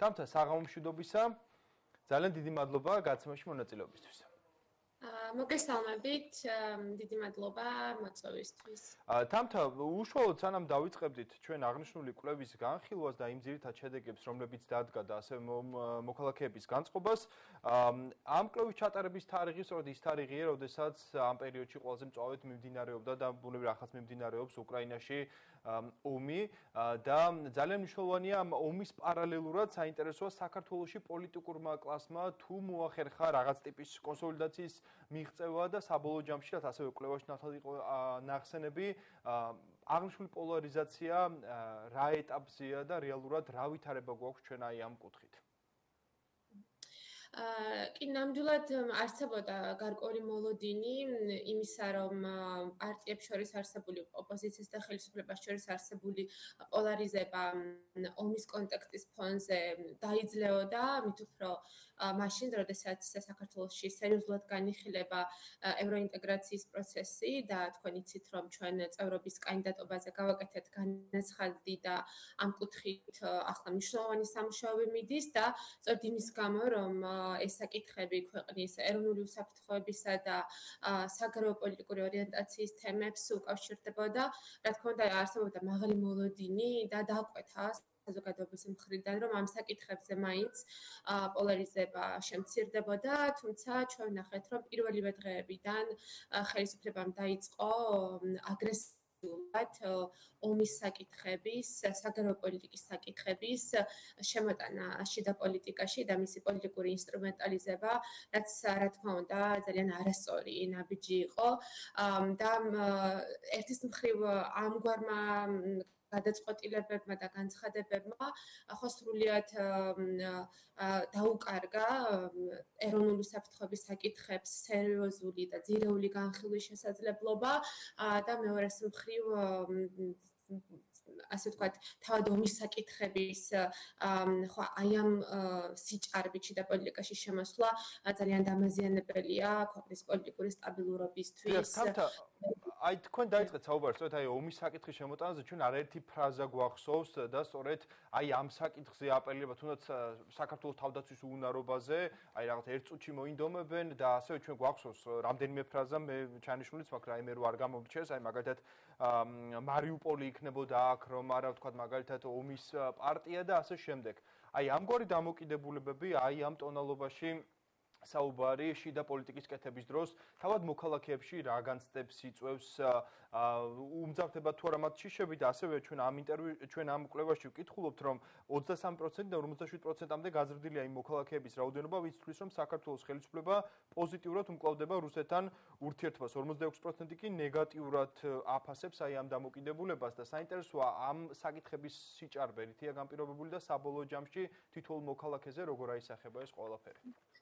Თამთა საღამომშვიდობისა. Ძალიან დიდი მადლობა გაცემაში მონაწილეობისთვის. მოგესალმებით, დიდი მადლობა მოწვევისთვის. Თამთა, უშუალოდ სანამ დავიწყებდით ჩვენ აღნიშნული კვლევის განხილვას და იმ ძირითად შედეგებს, რომლებიც დადგა და ასევე მოქალაქეების განწყობას, ამ კვლევის ჩატარების თარიღი სწორედ ის თარიღია, როდესაც ამ პერიოდში ყველაზე მწვავედ მიმდინარეობდა და ბუნებრივ ახაც მიმდინარეობს უკრაინაში ომი და ძალიან მნიშვნელოვანია ამ ომის პარალელურად საინტერესოა საქართველოში პოლიტიკურმა კლასმა თუ მოახერხა რაღაც ტიპის კონსოლიდაციის მიღწევა და საბოლოო ჯამში რაც ასევე კვლევაში ნათელი იყო ნახსენები აღნიშნული პოლარიზაცია რა ეტაპზეა და რეალურად რა ვითარება გვაქვს ჩვენ აი ამ კუთხით კი ნამდვილად არსებობდა გარკვეული მოლოდინი იმისა, რომ პარტიებს შორის არსებული ოპოზიციის და ხელისუფლებას შორის არსებული პოლარიზება ომის კონტექსტის ფონზე დაიძლეოდა, მით უფრო მაშინ, როდესაც საქართველოში სერიოზულად განიხილება ევროინტეგრაციის პროცესი და თქვენ იცით, რომ ჩვენ წევრობის კანდიდატობაზე გავაკეთეთ განაცხადი და ამ კუთხით ახლა მნიშვნელოვანი სამუშაოები მიდის და სწორედ იმის გამო, რომ ეს საკითხები ქვეყნის ეროვნული უსაფრთხოებისა და საგარეო პოლიტიკური ორიენტაციის თემებს უკავშირდებოდა, რა თქმა უნდა, არსებობდა მაღალი მოლოდინი და დაკვეთა საზოგადოების მხრიდან, რომ ამ საკითხებზე მაინც პოლარიზება შემცირდებოდა, თუმცა ჩვენ ვნახეთ, რომ პირველივე დღეებიდან ხელისუფლებამ დაიწყო აგრესიულად ომის საკითხების, საგარეო პოლიტიკის საკითხების შემოტანა შიდა პოლიტიკაში და მისი პოლიტიკური ინსტრუმენტალიზება, რაც რა თქმა უნდა ძალიან არასწორი ნაბიჯი იყო და ერთის მხრივ ამგვარმა გადაწყვეტილებებმა და განცხადებებმა ხო სრულიად დაუკარგა ეროვნული საფრთხეების საკითხებს სერიოზული და ძირეული განხილვის შესაძლებლობა და მეორეს მხრივ ასე ვთქვათ, თავად ომის საკითხების ხო აი ამ სიჭარბით და პოლიტიკაში შემოსვლა ძალიან დამაზიანებელია ქვეყნის პოლიტიკური სტაბილურობისთვის. აი თქვენ დაიწყეთ საუბარი სწორედ აი ომის საკითხის შემოტანაზე ჩვენ არაერთი ფრაზა გვახსოვს და სწორედ აი ამ საკითხზე აპელირება თუნდაც საქართველოს თავდაცვის უნარობაზე, აი რაღაც ერთ წუთში მოინდომებენ და ასევე ჩვენ გვახსოვს რამდენიმე ფრაზა მე ჩანიშნულიც მაქვს რაიმე რო არ გამომრჩეს, აი მაგალითად მარიუპოლი იქნებოდა აქ რომ არა ვთქვათ მაგალითად ომის პარტია და ასე შემდეგ. აი ამგვარი დამოკიდებულებები აი ამ ტონალობაში საუბარი შიდა პოლიტიკის კეთების დროს თავად მოქალაქეებში რა განცდებს იწვევს უმძაფრდება თუ არა მათ შიშები და ასევე ჩვენ ამ კვლევაში ვკითხულობთ რომ 23% და 57%-მდე გაზრდილია იმ მოქალაქეების რაოდენობა ვინც თვლის რომ საქართველოს ხელისუფლება პოზიტიურად უმკლავდება რუსეთთან ურთიერთობას 46% კი ნეგატიურად აფასებს აი ამ დამოკიდებულებას და საინტერესოა ამ საკითხების სიჭარბე რითია განპირობებული და საბოლოო ჯამში თითოეულ მოქალაქეზე როგორ აისახება ეს ყველაფერი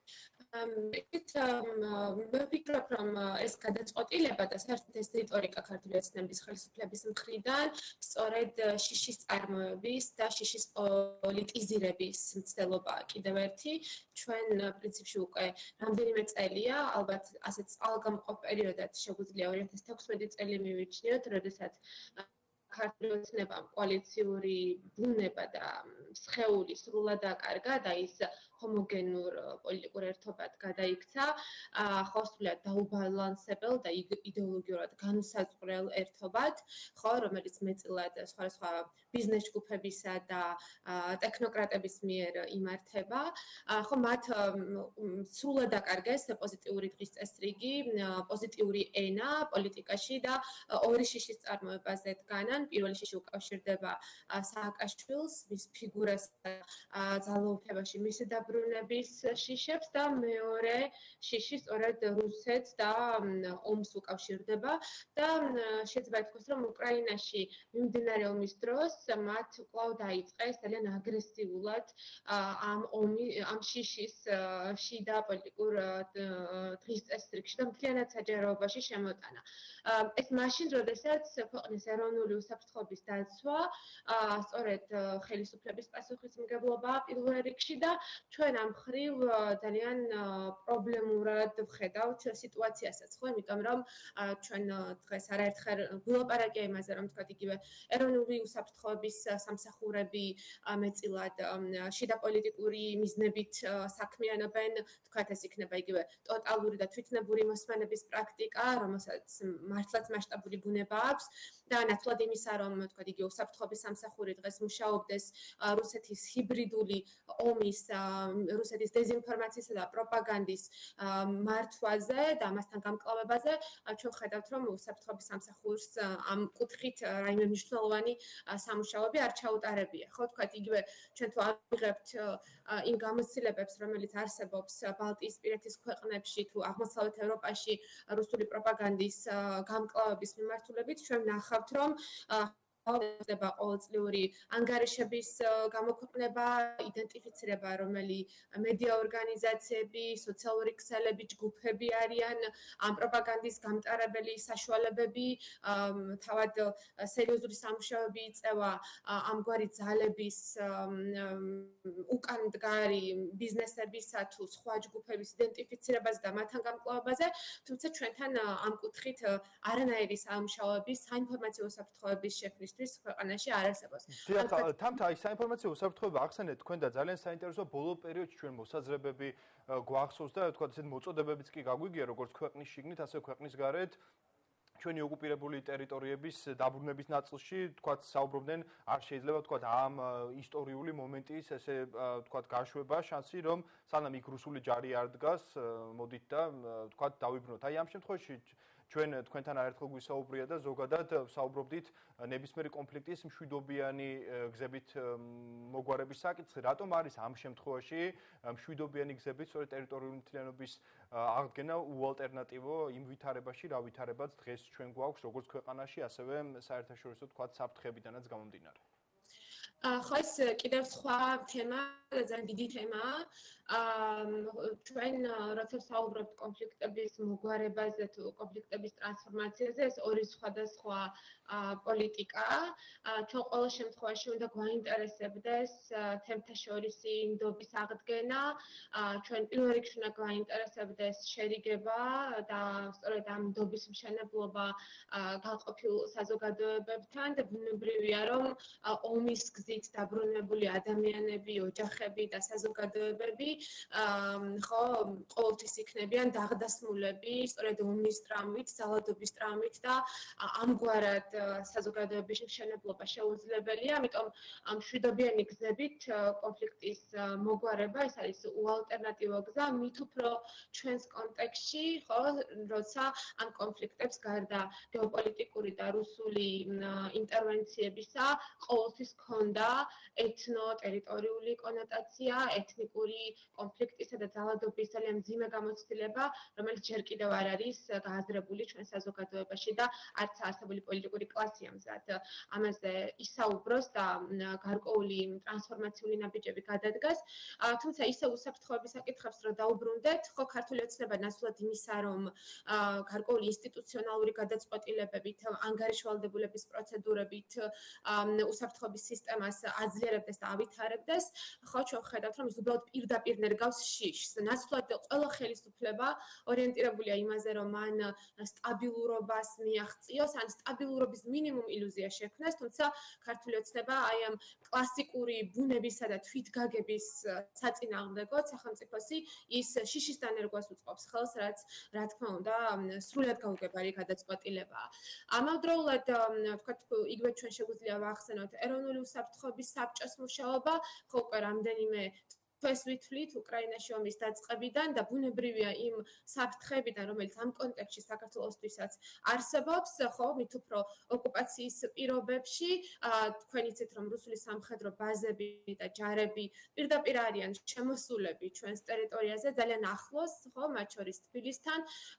მე ვფიქრობ, რომ ეს გადაწყვეტილება და საერთოდ ეს რიტორიკა ქართული ოცნების ხელისუფლების მხრიდან სწორედ შიშის წარმოების და შიშის პოლიტიზირების მცდელობაა კიდევ ერთი. ჩვენ პრინციპში უკვე რამდენიმე წელია, ალბათ ასეთ წყალგამყოფ პერიოდად შეგვიძლია 2016 წელი მივიჩნიოთ, როდესაც ქართული ოცნებამ კოალიციური ბუნება და სხეული სრულად აკარგა და ის ჰომოგენურ პოლიტიკურ ერთობად გადაიქცა, ხო სრულად დაუბალანსებელ და იდეოლოგიურად განუსაზღვრელ ერთობად, ხო, რომელიც მეტწილად სხვადასხვა ბიზნეს ჯგუფებისა და ტექნოკრატების მიერ იმართება, ხო, მათ სრულად აკარგეს პოზიტიური დღის წესრიგი, პოზიტიური ენა პოლიტიკაში და ორი შიშის წარმოებაზე დგანან. პირველი შიში უკავშირდება სააკაშვილს, მის ფიგურას ძალაუფლებაში მისი დაბრუნების შიშებს და მეორე შიში სწორედ რუსეთს და ომს უკავშირდება და შეიძლება ითქვას, რომ უკრაინაში მიმდინარე ომის დროს მათ კვლავ დაიწყეს ძალიან აგრესიულად ამ შიშის შიდა პოლიტიკურ დღის წესრიგში და მთლიანად საჯაროობაში შემოტანა. ეს მაშინ, როდესაც ქვეყნის ეროვნული უსაფრთხოების დაცვა, სწორედ ხელისუფლების პასუხისმგებლობა პირველ რიგში და ჩვენ ჩვენ ამ ხრივ ძალიან პრობლემურად ვხედავთ სიტუაციასაც, ხო, იმიტომ რომ ჩვენ დღეს არაერთხელ ვილაპარაკია იმაზე, რომ თქვა იგივე ეროვნული უსაფრთხოების სამსახურები მეტილად შიდა პოლიტიკური მიზნებით საქმიანობენ, თქვათ ეს იქნება იგივე ტოტალური და თვითნებური მოსმენების პრაქტიკა, რომელსაც მართლაც მასშტაბური ბუნება აქვს და ნაცვლად იმისა, რომ თქვათ იგივე უსაფრთხოების სამსახური დღეს მუშაობდეს რუსეთის ჰიბრიდული ომის, რუსეთის დეზინფორმაციისა და პროპაგანდის მართვაზე და ამასთან გამკლავებაზე, ჩვენ ხედავთ, რომ უსაფრთხოების სამსახურს ამ კუთხით რაიმე მნიშვნელოვანი სამუშაოები არ ჩაუტარებია. ხო, თქვათ იგივე ჩვენ თუ ავიღებთ იმ გამოცდილებებს, რომელიც არსებობს ბალტიისპირეთის ქვეყნებში თუ აღმოსავლეთ ევროპაში რუსული პროპაგანდის გამკლავების მიმართულებით, ჩვენ ვნახავთ, რომ ხდება ყოველწლიური ანგარიშების გამოქვეყნება, იდენტიფიცირება, რომელი მედია ორგანიზაციები, სოციალური ქსელები, ჯგუფები არიან ამ პროპაგანდის გამტარებელი საშუალებები, თავად სერიოზული სამუშაოები იწევა ამგვარი ძალების უკან მდგარი ბიზნესებისა თუ სხვა ჯგუფების იდენტიფიცირებაზე და მათთან გამკლავებაზე, თუმცა ჩვენთან ამ კუთხით არანაირი სამუშაოები საინფორმაციო უსაფრთხოების შექმნისთვის ქვეყანაში არ არსებობს. თამთა აი საინფორმაციო უსაფრთხოება ახსენეთ თქვენ და ძალიან საინტერესო ბოლო პერიოდში ჩვენ მოსაზრებები გვახსოვს და თქვა ესეთ მოწოდებებიც კი გაგვიგია როგორც ქვეყნის შიგნით, ასე ქვეყნის გარეთ. ჩვენი ოკუპირებული ტერიტორიების დაბრუნების ნაწილში, თქვა საუბრობდნენ, არ შეიძლება თქვა ამ ისტორიული მომენტის ესე თქვა გაშვება შანსი, რომ სანამ იქ რუსული ჯარი არ დგას, მოდით და თქვა დავიბრუნოთ. აი ამ შემთხვევაში ჩვენ თქვენთან აერთხელ გვისაუბრია და ზოგადად საუბრობდით ნებისმიერი კონფლიქტის მშვიდობიანი გზებით მოგვარების საკითხზე. რატომ არის ამ შემთხვევაში მშვიდობიანი გზებით სწორედ ტერიტორიული მთლიანობის აღდგენა უალტერნატივო იმ ვითარებაში, რა ვითარებაც დღეს ჩვენ გვაქვს როგორც ქვეყანაში, ასევე საერთაშორისო თქვა საფრთხებიდანაც გამომდინარე. ხო, ეს კიდევ სხვა თემა, ძალიან დიდი თემაა. ჩვენ როცა საუბრობთ კონფლიქტების მოგვარებაზე თუ კონფლიქტების ტრანსფორმაციაზე, ეს ორი სხვადასხვა პოლიტიკაა. ჩვენ ყოველ შემთხვევაში უნდა გვაინტერესებდეს თემთაშორისი ნდობის აღდგენა. ჩვენ პირველ რიგში უნდა გვაინტერესებდეს შერიგება და სწორედ ამ ნდობის მშენებლობა გაყოფილ საზოგადოებებთან და ბუნებრივია, რომ ომის გზით დაბრუნებული ადამიანები, ოჯახები და საზოგადოებები ხო, ყოველთვის იქნებიან დაღდასმულები, სწორედ ომის ტრამვით, ძალადობის ტრამვით და ამგვარად საზოგადოების მშენებლობა შეუძლებელია, ამიტომ ამ მშვიდობიანი გზებით კონფლიქტის მოგვარება ეს არის უალტერნატივო გზა, მით უფრო ჩვენს კონტექსტში, ხო, როცა ამ კონფლიქტებს გარდა გეოპოლიტიკური და რუსული ინტერვენციებისა ყოველთვის ჰქონდა ეთნო-ტერიტორიული კონოტაცია, ეთნიკური კონფლიქტისა და ძალადობის ძალიან მძიმე გამოცდილება, რომელიც ჯერ კიდევ არ არის გააზრებული ჩვენ საზოგადოებაში და არც არსებული პოლიტიკური კლასი ამზად ამაზე ისაუბროს და გარკვეული ტრანსფორმაციული ნაბიჯები გადადგას. თუმცა ისე უსაფრთხოების საკითხებს რო დაუბრუნდეთ, ხო, ქართული ოცნება ნაცვლად იმისა, რომ გარკვეული ინსტიტუციონალური გადაწყვეტილებებით, ანგარიშვალდებულების პროცედურებით უსაფრთხოების სისტემას აძლიერებდეს და ავითარებდეს, ხო, ჩვენ ხედავთ, რომ ის უბრალოდ პირდაპირ ნერგავს შიშს. ნაცვლად ყველა ხელისუფლება ორიენტირებულია იმაზე, რომ მან სტაბილურობას მიაღწიოს, ან სტაბილურობის მინიმუმ ილუზია შექმნას, თუმცა ქართული ოცნება აი ამ კლასიკური ბუნებისა და თვითგაგების საწინააღმდეგოდ სახელმწიფოსი ის შიშის დანერგვას უწყობს ხელს, რაც რა თქმა უნდა სრულად გაუგებარი გადაწყვეტილებაა. ამავდროულად, ვთქვათ, იგივე ჩვენ შეგვიძლია ვახსენოთ ეროვნული უსაფრთხოების საბჭოს მუშაობა, ხო, უკვე რამდენიმე თვეს ვითვლით უკრაინაში ომის დაწყებიდან და ბუნებრივია იმ საფრთხეებიდან, რომელიც ამ კონტექსტში საქართველოსთვისაც არსებობს, ხო, მით უფრო ოკუპაციის პირობებში, თქვენ იცით, რომ რუსული სამხედრო ბაზები და ჯარები პირდაპირ არიან შემოსულები ჩვენს ტერიტორიაზე ძალიან ახლოს, ხო, მათ შორის თბილისთან.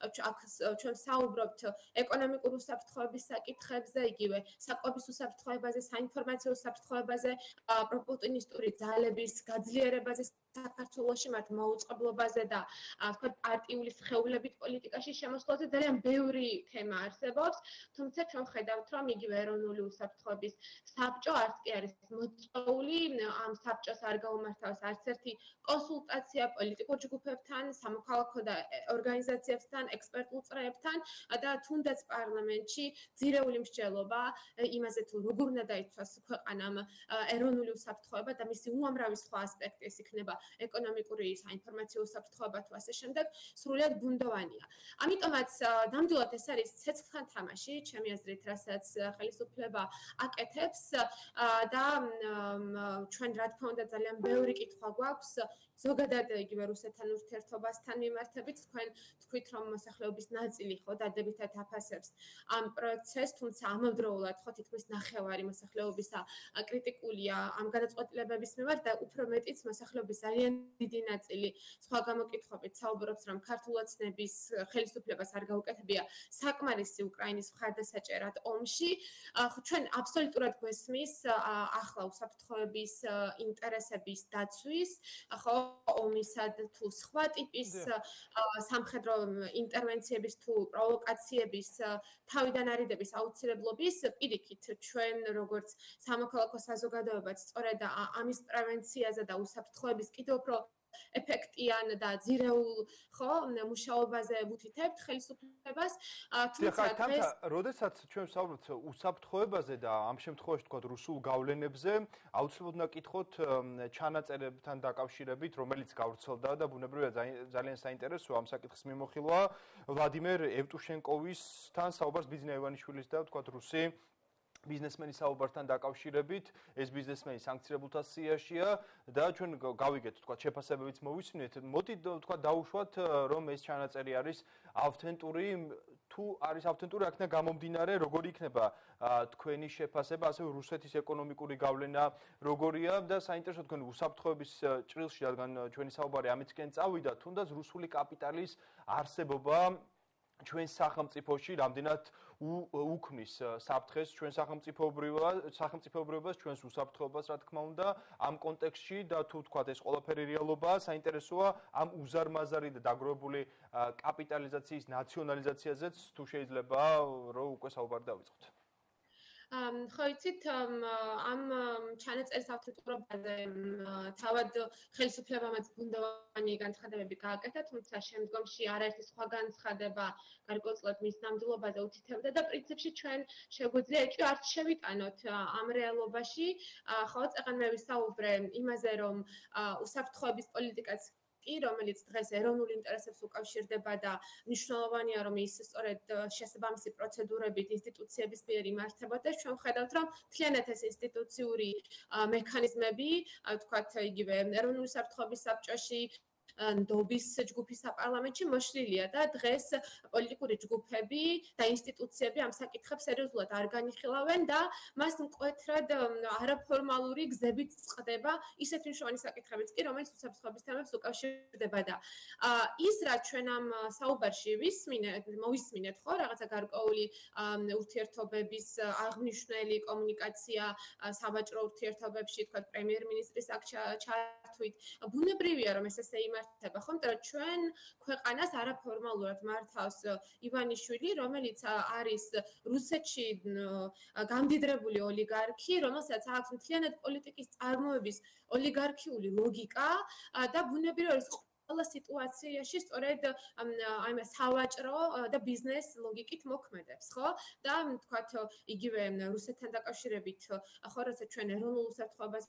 ჩვენ საუბრობთ ეკონომიკურ უსაფრთხოების საკითხებზე, იგივე საკვების უსაფრთხოებაზე, საინფორმაციო უსაფრთხოებაზე, პროპუტინისტური ძალების გაძლიერებაზე საქართველოში მათ მოუწყებლობაზე და თქვა პარტიული სხეულებით პოლიტიკაში შემოსვლაზე ძალიან ბევრი თემა არსებობს, თუმცა ჩვენ ხედავთ, რომ იგივე ეროვნული უსაფრთხოების საბჭო არც კი არის მოწვეული, ამ საბჭოს არ გაუმართავს არც ერთი კონსულტაცია პოლიტიკურ ჯგუფებთან, სამოქალაქო და ორგანიზაციებთან, ექსპერტულ წრეებთან და თუნდაც პარლამენტში ძირეული მსჯელობა იმაზე თუ როგორ უნდა დაიცვას ქვეყანამ ეროვნული უსაფრთხოება და მისი უამრავი სხვა ასპექტი, ეს იქნება ეკონომიკური, საინფორმაციო უსაფრთხოება თუ ასე შემდეგ, სრულიად ბუნდოვანია. ამიტომაც ნამდვილად ეს არის ცეცხლთან თამაში, ჩემი აზრით, რასაც ხელისუფლება აკეთებს და ჩვენ რა თქმა უნდა ძალიან ბევრი კითხვა გვაქვს ზოგადად იგივე რუსეთთან ურთიერთობასთან მიმართებით, თქვენ თქვით, რომ მოსახლეობის ნაწილი ხო დადებითად აფასებს ამ პროცესს, თუმცა ამავდროულად ხო თითქმის ნახევარი მოსახლეობისა კრიტიკულია ამ გადაწყვეტილებების მიმართ და უფრო მეტიც მოსახლეობის ძალიან დიდი ნაწილი სხვა გამოკითხვებით საუბრობს, რომ ქართულ ოცნების ხელისუფლებას არ გაუკეთებია საკმარისი უკრაინის მხარდასაჭერად ომში. ჩვენ აბსოლუტურად გვესმის ახლა უსაფრთხოების ინტერესების დაცვის, ხო ომისა თუ სხვა ტიპის სამხედრო ინტერვენციების თუ პროვოკაციების თავიდან არიდების აუცილებლობის პირიქით ჩვენ როგორც სამოქალაქო საზოგადოებაც სწორედ ამის პრევენციაზე და უსაფრთხოების კიდევ უფრო ეფექტიან და ძირეულ ხო მუშაობაზე ვუთითებთ ხელისუფლებას თუმცა დღეს როდესაც ჩვენ ვსაუბრობთ უსაფრთხოებაზე და ამ შემთხვევაში თქვა რუსულ გავლენებზე აუცილებლად უნდა კითხოთ ჩანაწერებთან დაკავშირებით რომელიც გავრცელდა და ბუნებრივია ძალიან საინტერესოა ამ საკითხის მიმოხილვა ვლადიმერ ევტუშენკოვისთან საუბარს ბიძინა ივანიშვილის და თქვა რუსი ბიზნესმენის საუბართან დაკავშირებით ეს ბიზნესმენი სანქცირებულთა სიაშია და ჩვენ გავიგეთ თქვა შეფასებებიც მოვისმინეთ მოდი თქვა დაუშვათ რომ ეს ჩანაწერი არის ავთენტური თუ არის ავთენტური აქ და გამომდინარე როგორი იქნება თქვენი შეფასება ასევე რუსეთის ეკონომიკური გავლენა როგორია და საინტერესო თქვენ უსაფრთხოების ჭრილში რადგან ჩვენი საუბარი ამისკენ წავიდა თუნდაც რუსული კაპიტალის არსებობა ჩვენ სახელმწიფოში რამდენად უქმნის საფრთხეს ჩვენ სახელმწიფოებრიობას ჩვენს უსაფრთხოებას რა თქმა უნდა ამ კონტექსტში და თუ თქვათ ეს ყველაფერი რეალობაა საინტერესოა ამ უზარმაზარი და დაგროვებული კაპიტალიზაციის ნაციონალიზაციაზეც თუ შეიძლება რომ უკვე საუბარი დავიწყოთ ხო იცით ამ ჩანაწერის ავტორიტეტობაზე თავად ხელისუფლებამაც ბუნდოვანი განცხადებები გააკეთა, თუმცა შემდგომში არაერთი სხვა განცხადება გარკვეულწილად მის ნამდვილობაზე უთითებდა და პრინციპში ჩვენ შეგვიძლია ეჭვი არ შევიტანოთ ამ რეალობაში. ხო, წეგან მე ვისაუბრე იმაზე, რომ უსაფრთხოების პოლიტიკაც რომელიც დღეს ეროვნულ ინტერესებს უკავშირდება და მნიშვნელოვანია რომ ის სწორედ შესაბამისი პროცედურებით ინსტიტუციების მიერ იმართებოდეს ჩვენ ვხედავთ რომ მთლიანად ეს ინსტიტუციური მექანიზმები თქვათ იგივე ეროვნული საფრთხოების საბჭოში ნდობის ჯგუფის საპარლამენტში მოშლილია და დღეს პოლიტიკური ჯგუფები და ინსტიტუციები ამ საკითხებს სერიოზულად არ განიხილავენ და მას მკვეთრად არაფორმალური გზებით წყდება ისეთი მნიშვნელოვანი საკითხებიც კი რომელიც უსაფრთხოების თემებს უკავშირდება და ის რაც ჩვენ ამ საუბარში მოვისმინეთ ხო რაღაცა გარკვეული ურთიერთობების აღნიშნული კომუნიკაცია სავაჭრო ურთიერთობებში თქვა პრემიერ-მინისტრის აქ ჩართვით ბუნებრივია რომ ეს ესე იმართება ხო იმიტომ რომ ჩვენ ქვეყანას არაფორმალურად მართავს ივანიშვილი რომელიც არის რუსეთში გამდიდრებული ოლიგარქი რომელსაც აქვს მთლიანად პოლიტიკის წარმოების ოლიგარქიული ლოგიკა და ბუნებრივია რომ ყველა სიტუაციაში სწორედ აი სავაჭრო და ბიზნეს ლოგიკით მოქმედებს, ხო? და თქვათ იგივე რუსეთთან დაკავშირებით, ხო, როცა ჩვენ ეროვნულ უსაფრთხოებას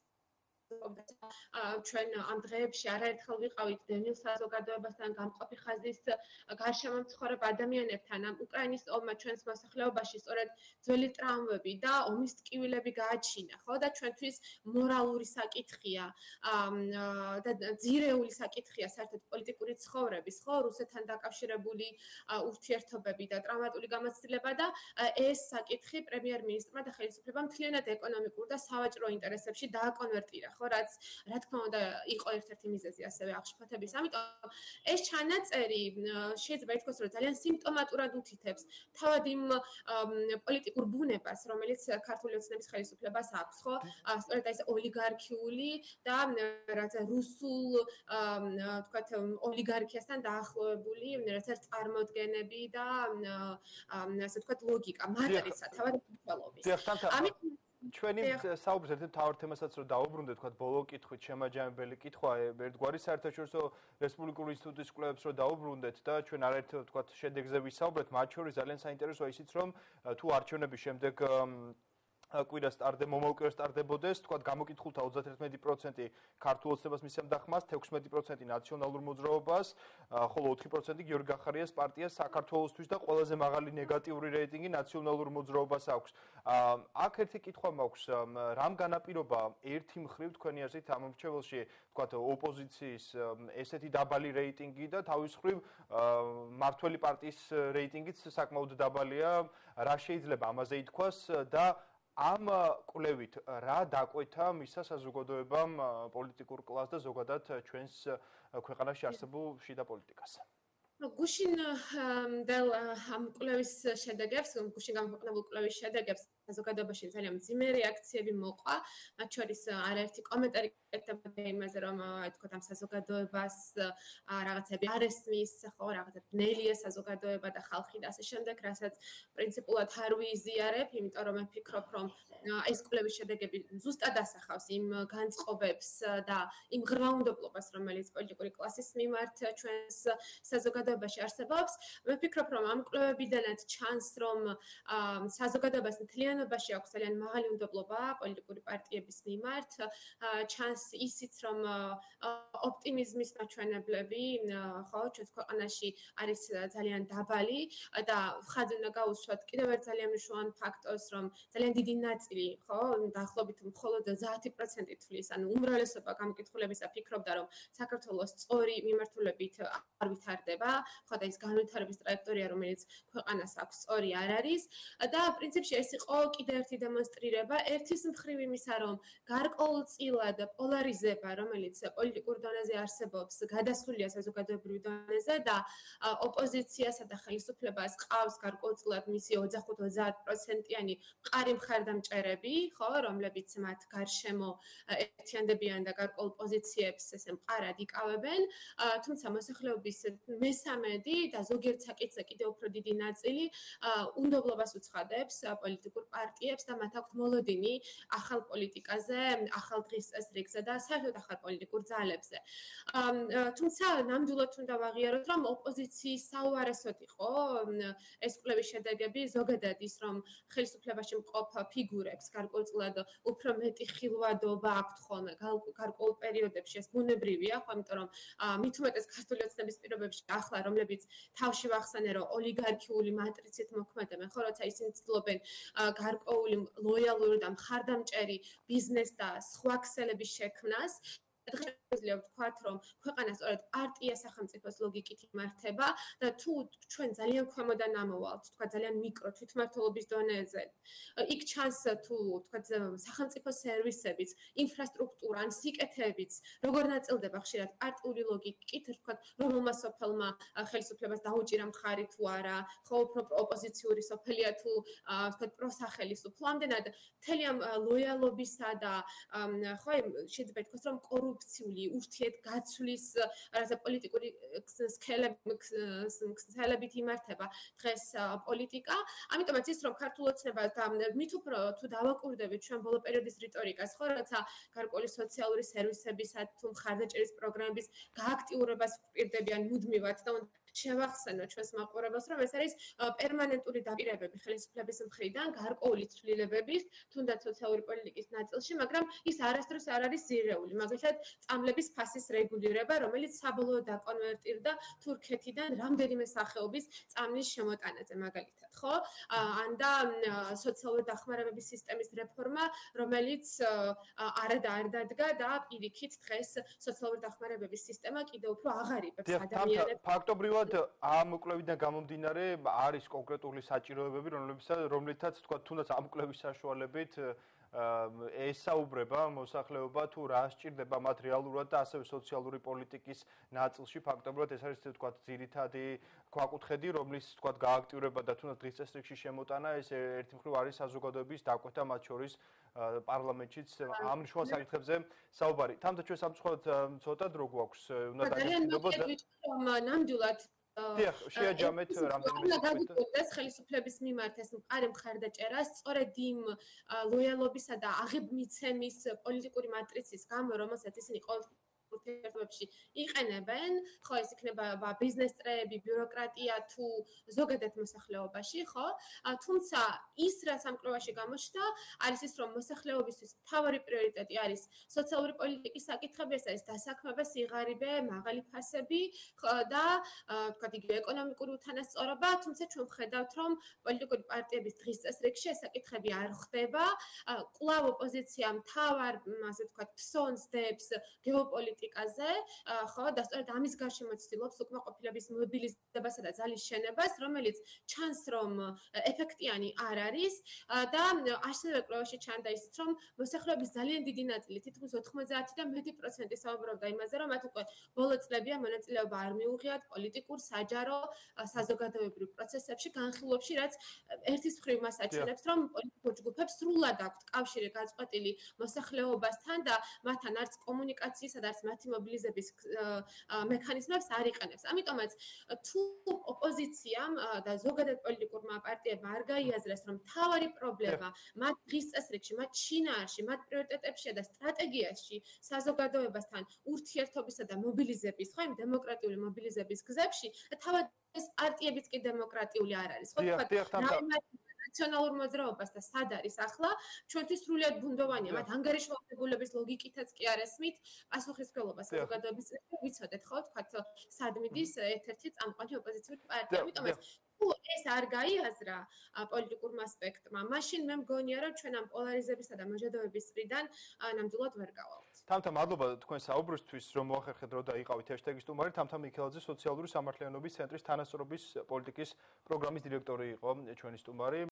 ჩვენ ამ დღეებში არაერთხელ ვიყავით დენილ საზოგადოებასთან გამყოფი ხაზის გარშემო მცხოვრებ ადამიანებთან ამ უკრაინის ომმა ჩვენს მოსახლეობაში სწორედ ძველი ტრაუმები და ომის ტკივილები გააჩინა ხო და ჩვენთვის მორალური საკითხია და ძირეული საკითხია საერთოდ პოლიტიკური ცხოვრების ხო რუსეთთან დაკავშირებული ურთიერთობები და ტრამატული გამოცდილება და ეს საკითხი პრემიერ-მინისტრმა და ხელისუფლებამ მთლიანად ეკონომიკურ და სავაჭრო ინტერესებში დააკონვერტირა ხო, რაც რა თქმა უნდა იყო ერთ-ერთი მიზეზი ასევე აღშფოთების. ამიტომ ეს ჩანაწერი შეიძლება ითქვას, რომ ძალიან სიმპტომატურად უთითებს თავად იმ პოლიტიკურ ბუნებას, რომელიც ქართული ოცნების ხელისუფლებას აქვს, ხო? სწორედ ეს ოლიგარქიული და რაც რუსულ თქვათ ოლიგარქიასთან დაახლოებული რაც არის წარმოდგენები და ასე ვთქვათ ლოგიკა, მატრიცა, თავად მცველობის. ამით ჩვენი საუბრის ერთ-ერთ მთავარ თემასაც რომ დაუბრუნდეთ, თქვათ ბოლო კითხვით შემაჯამებელი კითხვა, ერთგვარი საერთაშორისო რესპუბლიკური ინსტიტუტის კვლევებს რომ დაუბრუნდეთ და ჩვენ არაერთ თქვათ შედეგზე ვისაუბრეთ, მათ შორის ძალიან საინტერესოა ისიც, რომ თუ არჩევნების შემდეგ კვირას მომავალ კვირას სტარდებოდეს, თქვათ გამოკითხულთა 31% ქართულ ოცნებას მისცემდა ხმას, 16% ნაციონალურ მოძრაობას, ხოლო 4% გიორგი გახარიას პარტიას საქართველოსთვის და ყველაზე მაღალი ნეგატიური რეიტინგი ნაციონალურ მოძრაობას აქვს. აქ ერთი კითხვა მაქვს, რამ განაპირობა ერთი მხრივ თქვენი აზრით ამ მრჩეველში, თქვათ ოპოზიციის ესეთი დაბალი რეიტინგი და თავის მხრივ მართველი პარტიის რეიტინგიც საკმაოდ დაბალია, რა შეიძლება ამაზე ითქვას და ამ კვლევით რა დაკვეთა მისა საზოგადოებამ პოლიტიკურ კლასს და ზოგადად ჩვენს ქვეყანაში არსებულ შიდა პოლიტიკას. გუშინ ამ კვლევის შედეგებს, გუშინ გამოქვეყნებულ კვლევის შედეგებს საზოგადოებაში ძალიან მძიმე რეაქციები მოყვა, მათ შორის არაერთი კომენტარი ეკეთებოდა იმაზე, რომ აი თქო ამ საზოგადოებას რაღაცები არ ესმის, ხო, რაღაცა ბნელია საზოგადოება და ხალხი და ასე შემდეგ, რასაც პრინციპულად არ ვიზიარებ, იმიტომ რომ მე ვფიქრობ, რომ ეს კვლევის შედეგები ზუსტად ასახავს იმ განწყობებს და იმ ღრმაუნდობლობას, რომელიც პოლიტიკური კლასის მიმართ ჩვენს საზოგადოებაში არსებობს. მე ვფიქრობ, რომ ამ კვლევებიდანაც ჩანს, რომ საზოგადოებას მთლიანობაში აქვს ძალიან მაღალი უნდობლობა პოლიტიკური პარტიების მიმართ. ჩანს ისიც, რომ ოპტიმიზმის მაჩვენებლები, ხო, ჩვენს ქვეყანაში არის ძალიან დაბალი და ხაზი უნდა გაუსვათ კიდევ ერთ ძალიან მნიშვნელოვან ფაქტორს, რომ ძალიან დიდი ნაწილი, ხო, დაახლოებით მხოლოდ 10% თვლის, ანუ უმრავლესობა გამოკითხულებისა ფიქრობდა, რომ საქართველოს სწორი მიმართულებით არ ვითარდება, ხო, და ის განვითარების ტრაექტორია, რომელიც ქვეყანას აქვს, სწორი არ არის და პრინციპში ეს იყო კიდევ ერთი დემონსტრირება ერთის მხრივ იმისა, რომ გარკვეულწილად პოლარიზება, რომელიც პოლიტიკურ დონეზე არსებობს, გადასულია საზოგადოებრივ დონეზე და ოპოზიციასა და ხელისუფლებას ყავს გარკვეულწილად მისი 25-30%-იანი მყარი მხარდამჭერები, ხო, რომლებიც მათ გარშემო ერთიანდებიან და გარკვეულ პოზიციებს ესე მყარად იკავებენ, თუმცა მოსახლეობის მესამედი და ზოგიერთ საკითხზე კიდევ უფრო დიდი ნაწილი უნდობლობას უცხადებს პოლიტიკურ პარტიებს და მათ აქვთ მოლოდინი ახალ პოლიტიკაზე, ახალ დღის წესრიგზე და საერთოდ ახალ პოლიტიკურ ძალებზე. თუმცა ნამდვილად უნდა ვაღიაროთ, რომ ოპოზიციის საუარესოდ იყო ეს კვლევის შედეგები, ზოგადად ის, რომ ხელისუფლებაში მყოფ ფიგურებს გარკვეულწილად უფრო მეტი ხილვადობა აქვთ ხოლმე გარკვეულ პერიოდებში, ეს ბუნებრივია, ხო, იმიტომ რომ მით უმეტეს ქართული ოცნების პირობებში ახლა, რომლებიც თავში ვახსენე, რომ ოლიგარქიული მატრიცით მოქმედებენ, ხო, როცა ისინი ცდილობენ გარკვეული ლოიალური და მხარდამჭერი ბიზნეს და სხვა ქსელების შექმნას. Შეიძლება ვთქვათ, რომ ქვეყანა სწორედ პარტია სახელმწიფოს ლოგიკით იმართება და თუ ჩვენ ძალიან ქვემოდან ამოვალთ, თქვა ძალიან მიკრო თვითმმართველობის დონეზე, იქ ჩანს თუ ვთქვათ სახელმწიფო სერვისების, ინფრასტრუქტურა, ან სიკეთეებიც, როგორ ნაწილდება ხშირად პარტიული ლოგიკით, ვთქვათ, რომელმა სოფელმა ხელისუფლებას დაუჭირა მხარი თუ არა, ხო, უფრო ოპოზიციური სოფელია თუ ვთქვათ პროსახელისუფლო, ამდენად მთელი ამ ლოიალობისა და ხო, შეიძლება ითქვას, რომ კორუფციული ურთიერთგაცვლის რაღაცა პოლიტიკური სქელებით იმართება დღეს პოლიტიკა. ამიტომაც ის რომ ქართულ ოცნებას და მით უფრო თუ დავაკვირდებით ჩვენ ბოლო პერიოდის რიტორიკას, ხო, რაცა გარკვეული სოციალური სერვისებისა თუ მხარდაჭერის პროგრამების გააქტიურებას ვპირდებიან მუდმივად და შევახსენოთ ჩვენს მაყურებელს, რომ ეს არის პერმანენტური დაპირებები ხელისუფლების მხრიდან, გარკვეული ცვლილებების, თუნდაც სოციალური პოლიტიკის ნაწილში, მაგრამ ის არასდროს არ არის ზირეული. მაგალითად, წამლების ფასის რეგულირება, რომელიც საბოლოოდ დაკონვერტირდა თურქეთიდან რამდენიმე სახეობის წამლის შემოტანაზე, მაგალითად, ხო? ან და სოციალური დახმარებების სისტემის რეფორმა, რომელიც არ დადგა და პირიქით დღეს სოციალური დახმარებების სისტემა კიდევ უფრო აღარიბებს ადამიანებს. ფაქტობრივად ამ კვლევიდან გამომდინარე არის კონკრეტული საჭიროებები, რომლითაც თქვა თუნდაც ამ კვლევის საშუალებით ესაუბრება მოსახლეობა თუ რა სჭირდება მათ რეალურად და ასევე სოციალური პოლიტიკის ნაწილში ფაქტობრივად ეს არის თქვათ ძირითადი ქვაკუთხედი, რომლის თქვათ გააქტიურება და თუნდაც დღის წესრიგში შემოტანა ეს ერთი მხრივ არის საზოგადოების დაკვეთა მათ შორის პარლამენტშიც ამ მნიშვნელოვან საკითხებზე საუბარი. თამთა ჩვენ სამწუხაროდ ცოტა დრო გვაქვს, უნდა დაგეჭირებოდეთ რომ ნამდვილად დიახ, შეაჯამეთ რამდენიმე გადაგიგვდეს ხელისუფლების მიმართ ეს მყარი მხარდაჭერა სწორედ იმ ლოიალობისა და აღებმიცემის პოლიტიკური მატრიცის გამო, რომელსაც ისინი ყოველთვის ურთიერთობებში იყენებენ, ხო, ეს იქნება ბიზნეს წრეები, ბიუროკრატია თუ ზოგადად მოსახლეობაში, ხო? თუმცა ის რაც ამ კვლევაში გამოჩნდა, არის ის, რომ მოსახლეობისთვის მთავარი პრიორიტეტი არის სოციალური პოლიტიკის საკითხები, ეს არის დასაქმება, სიღარიბე, მაღალი ფასები, ხო, და თქვათ იგივე ეკონომიკური უთანასწორობა, თუმცა ჩვენ ვხედავთ, რომ პოლიტიკური პარტიების დღის წესრიგში ეს საკითხები არ ხდება. კვლავ ოპოზიცია მთავარ, ასე ვთქვათ, ფსონს დებს გეოპოლიტიკაზე, ხო, და სწორედ ამის გარშემო ცდილობს უკმაყოფილების მობილიზებასა და ძალის შენებას, რომელიც ჩანს, რომ ეფექტიანი არ არის და ასევე კვლევაში ჩანდა ისიც, რომ მოსახლეობის ძალიან დიდი ნაწილი, თითქმის 90 და მეტი პროცენტი საუბრობდა იმაზე, რომ მათ უკვე ბოლო წლებია მონაწილეობა არ მიუღიათ პოლიტიკურ, საჯარო, საზოგადოებრივ პროცესებში, განხილვებში, რაც ერთის მხრივ მას აჩვენებს, რომ პოლიტიკურ ჯგუფებს სრულად აქვთ კავშირი გაწყვეტილი მოსახლეობასთან და მათთან არც კომუნიკაციისა და არც მათი მობილიზების მექანიზმებს არ იყენებს. ამიტომაც თუ ოპოზიციამ და ზოგადად პოლიტიკურმა პარტიებმა არ გაიაზრეს, რომ მთავარი პრობლემა მათ დღის წესრიგში, მათ შინაარსში, მათ პრიორიტეტებშია და სტრატეგიაში საზოგადოებასთან ურთიერთობისა და მობილიზების, ხო, იმ დემოკრატიული მობილიზების გზებში, თავად ეს პარტიებიც კი დემოკრატიული არ არის. ხო, ნაციონალურ მოძრაობას და სად არის ახლა ჩვენთვის სრულიად ბუნდოვანია მათ ანგარიშვალდებულების ლოგიკითაც კი არ ესმით პასუხისმგებლობა საზოგადოების ვიცოდეთ ხო თქვათ სად მიდის ერთ-ერთი წამყვანი ოპოზიციური პარტია ამიტომაც თუ ეს არ გაიაზრა პოლიტიკურმა ასპექტმა მაშინ მე მგონია რომ ჩვენ ამ პოლარიზებისა და მოჟადოების წრიდან ნამდვილად ვერ გავალთ. თამთა მადლობა თქვენ საუბრისთვის რომ მოახერხეთ რომ დაიყავით ჰეშტეგის სტუმარი თამთა მიქელაძე სოციალური სამართლიანობის ცენტრის თანასწორობის პოლიტიკის პროგრამის დირექტორი იყო ჩვენი სტუმარი.